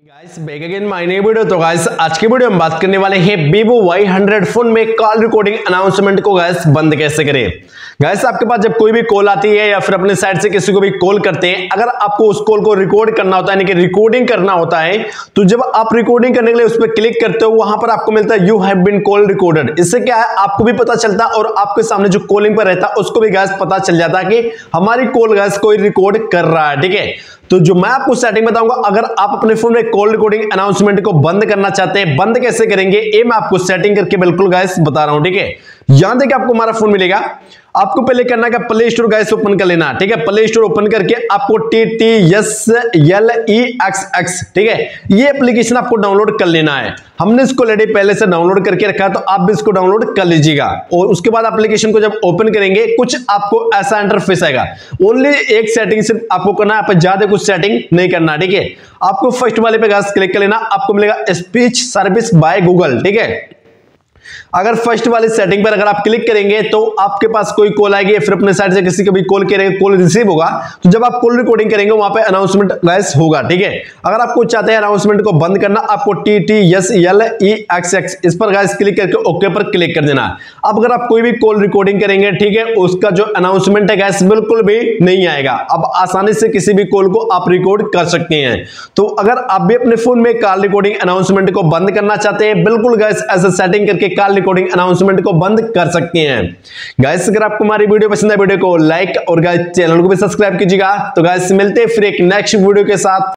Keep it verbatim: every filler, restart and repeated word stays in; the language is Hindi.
Guys back again my new video. तो गाइस आज की वीडियो में बात करने वाले हैं Vivo वाई हंड्रेड फोन में कॉल रिकॉर्डिंग अनाउंसमेंट को गाइस बंद कैसे करें। गाइस आपके पास जब कोई भी कॉल आती है या फिर अपने साइड से किसी को भी कॉल करते हैं, अगर आपको उस कॉल को रिकॉर्ड करना होता है यानी कि रिकॉर्डिंग करना होता है, तो जब आप रिकॉर्डिंग करने के लिए उस पर क्लिक करते हो वहां पर आपको मिलता है you have been call recorded. इससे क्या है, आपको भी पता चलता है और आपके सामने जो कॉलिंग पर रहता है उसको भी गाइस पता चल जाता है कि हमारी कॉल गाइस कोई रिकॉर्ड कर रहा है। ठीक है, तो जो मैं आपको सेटिंग बताऊंगा, अगर आप अपने फोन में कॉल रिकॉर्डिंग अनाउंसमेंट को बंद करना चाहते हैं, बंद कैसे करेंगे ये मैं आपको सेटिंग करके बिल्कुल गाइस बता रहा हूं। ठीक है, यहां देखिए आपको हमारा फोन मिलेगा, आपको पहले करना है प्ले स्टोर गाइस ओपन कर लेना। ठीक है, प्ले स्टोर ओपन करके आपको T T S L E X X ठीक है ये एप्लीकेशन आपको डाउनलोड कर लेना है। हमने इसको ऑलरेडी पहले से डाउनलोड करके रखा है, तो आप भी इसको डाउनलोड कर लीजिएगा। और उसके बाद एप्लीकेशन को जब ओपन करेंगे कुछ आपको ऐसा इंटरफेस आएगा। ओनली एक सेटिंग सिर्फ आपको करना है, आप ज्यादा कुछ सेटिंग नहीं करना। ठीक है, आपको फर्स्ट वाले पे गाइस क्लिक कर लेना, आपको मिलेगा स्पीच सर्विस बाय गूगल। ठीक है, अगर फर्स्ट वाली सेटिंग पर अगर आप क्लिक करेंगे तो आपके पास कोई कॉल आएगी, फिर अपने साइड से किसी को भी कॉल करेंगे, कॉल रिसीव होगा, तो जब आप कॉल रिकॉर्डिंग करेंगे वहां पे अनाउंसमेंट गाइस होगा। ठीक है, अगर आपको चाहते हैं अनाउंसमेंट को बंद करना, आपको T T S L E X X इस पर गाइस क्लिक करके ओके पर क्लिक कर देना। अब अगर आप कोई भी कॉल रिकॉर्डिंग करेंगे, ठीक है, उसका जो अनाउंसमेंट है गाइस बिल्कुल भी नहीं आएगा। अब आसानी से किसी भी कॉल को आप रिकॉर्ड कर सकते हैं। तो अगर आप भी अपने फोन में कॉल रिकॉर्डिंग अनाउंसमेंट को बंद करना चाहते हैं, बिल्कुल गाइस ऐसा सेटिंग करके कॉल रिकॉर्डिंग अनाउंसमेंट को बंद कर सकते हैं। गाइस अगर आपको हमारी वीडियो पसंद है, वीडियो को लाइक और गाइस चैनल को भी सब्सक्राइब कीजिएगा। तो गाइस मिलते हैं फिर एक नेक्स्ट वीडियो के साथ।